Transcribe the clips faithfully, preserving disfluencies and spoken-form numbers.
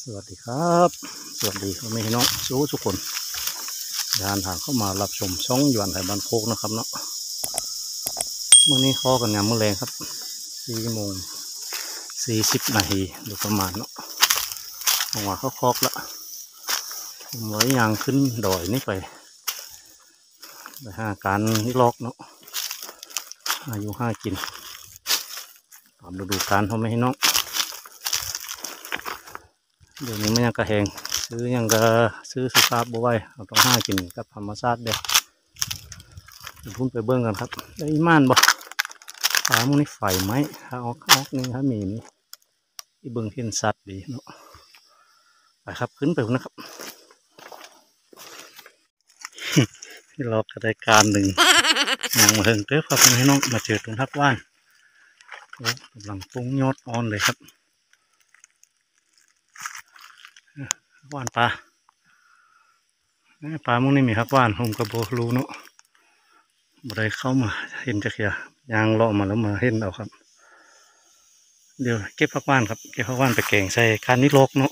สวัสดีครับสวัสดีพ่อแม่พี่น้องสู้ทุกคนเดินทางเข้ามารับชมช่องยวนไทยบ้านโคกนะครับเนาะเมื่อนี้ข้อกันยามมื้อแรงครับสี่โมงสี่สิบนาทีโดยประมาณเนาะออกมาเข้าคอกละผมไว้ยางขึ้นดอยนี่ไปไปหาการนี่ลอกเนาะอายุห้ากินตามฤดูกาลพ่อแม่พี่น้องเดี๋ยวนี้มันยังกระแหงซื้อยังก็ซื้อสุภาพบ่ไหวเราต้องห้ากินกับธรรมชาติเด้เดี๋ยวพุ่นไปเบิ้งกันครับได้ม่านบ่ฟ้ามันนี่ไฟไหมถ้าออกออกนี่ถ้ามีนี่ที่เบิ้งเห็นสัตว์ดีเนาะไปครับขึ้นไปนะครับ ที่เรากระได้การหนึ่งอย่างมาเฮงเต้ครับให้น้องมาเจอตรงทักว่านโอ้กำลังปรุงยอดอ่อนเลยครับว่านปลาปลามุ้งนี่มีครับว่านผมกระโบรู้เนาะบ่ได้เข้ามาเห็นจะเขียยางเลาะมาแล้วมาเห็นเอาครับเดี๋ยวเก็บผักว่านครับเก็บผักว่านไปแกงใส่คานนิโลกเนาะ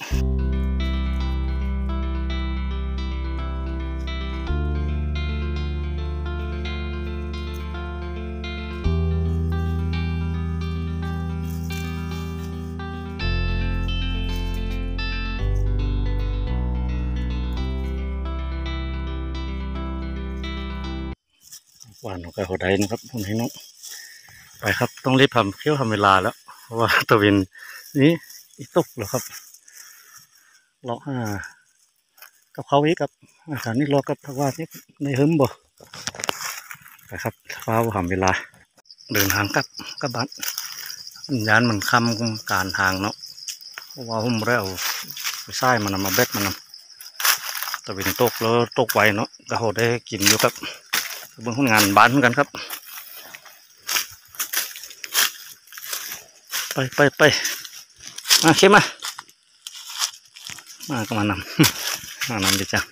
หวานออกไปหัวใดนะครับผมให้น้องไปครับต้องรีบทำเคี่ยวทำเวลาแล้วเพราะว่าตะเวนนี้อีตกแล้วครับเลาะห้ากับเขาอีกครับอาหารนี่รอกับผักว่านนี่ในหึมบ่ไปครับฟ้าทำเวลาเดินทางกับกับบ้านยานมันคำการทางเนาะเพราะว่าผมได้เอาไปใส่มันมาเบ็ดมันตะเวนตกแล้วตกไวเนาะก็เขาได้กินอยู่ครับเบื้องต้นงานบ้านเหมือนกันครับไปไปไปมาเข้มมามาก็มานำมานำดิจ้ะ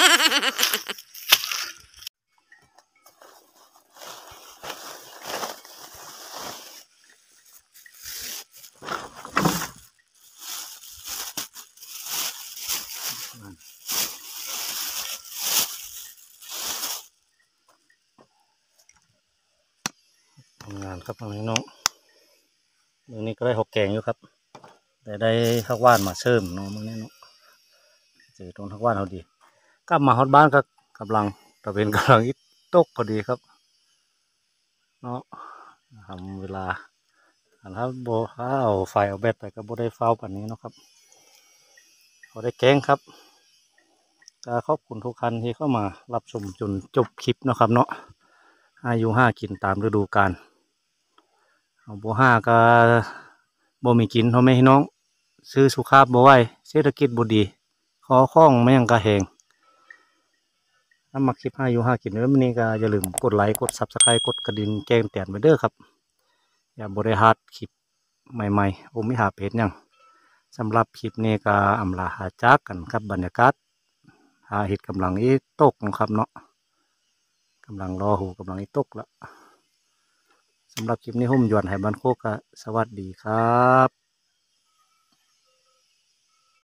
ทำงานครับน้องน้องเมื่อนี้ก็ได้หกแกงอยู่ครับแต่ได้ทักว่านมาเสริมเนาะมื่อนี้เนาะเจอตรงทักว่านเขาดีกลับมาฮอดบ้านก็กำลังตะเวนกำลังอิตกพอดีครับเนาะทำเวลาถ้าโบถ้าเอาไฟเอาแบตไปก็โบได้เฝ้าแบบนี้เนาะครับเขาได้แกงครับก็ขอบคุณทุกท่านที่เข้ามารับชมจนจบคลิปนะครับเนาะอายุห้ากินตามฤดูกาลเอาโบห้าก็โบมีกินเขาไม่ให้น้องซื้อสุขภาพโบไหวเศรษฐกิจบดีขอข้องไม่ยังกระแหงถ้ามาคลิปห้าอยู่ห้ากินแล้ววันนี้ก็อย่าลืมกดไลค์กดซับสไครต์กดกระดิ่งแจ้งเตือนไปเด้อครับอย่าบริหารคลิปใหม่ๆผมไม่หาเพจยังสำหรับคลิปนี้ก็อำลาหาจากกันครับบรรยากาศหาเห็ดกำลังอีตกนะครับเนาะกำลังรอหูกำลังอีตกแล้วสำหรับคลิปนี้ผมยวนไห้บ้านโคกก็สวัสดีครับ